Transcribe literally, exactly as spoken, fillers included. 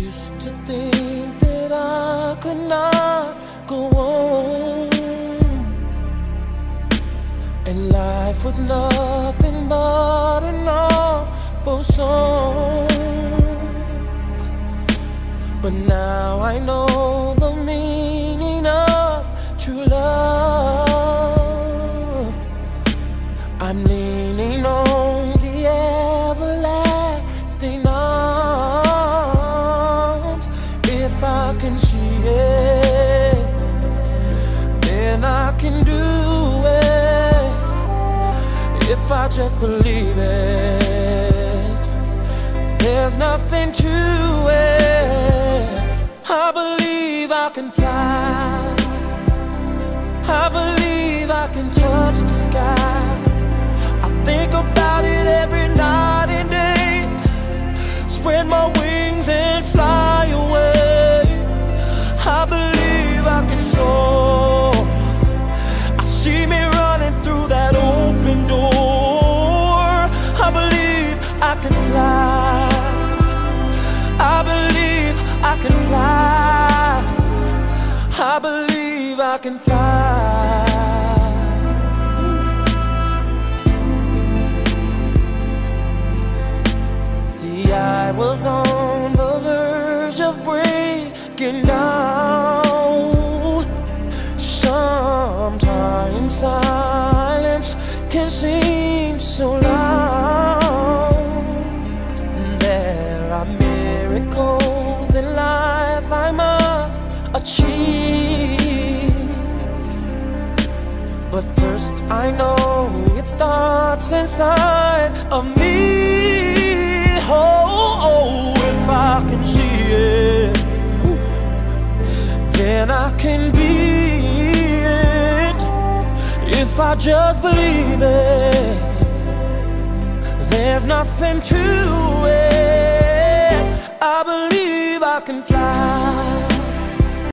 used to think that I could not go on, and life was nothing but an awful song. But now I know the meaning of true love. I'm leaning on the everlasting arms. If I can see it, then I can do it. If I just believe it, there's nothing to it. I believe I can fly. I believe I can touch the sky. I think about it every night and day. Spread my wings and fly away. I believe I can soar. I see me running through that open door. I believe I can fly. I believe I can fly. I believe I can fly. See, I was on the verge of breaking down. Sometimes silence can seem so loud. There are miracles in life I must achieve, but first I know it starts inside of me. Oh, oh, if I can see it, then I can be it. If I just believe it, there's nothing to it. I believe I can fly.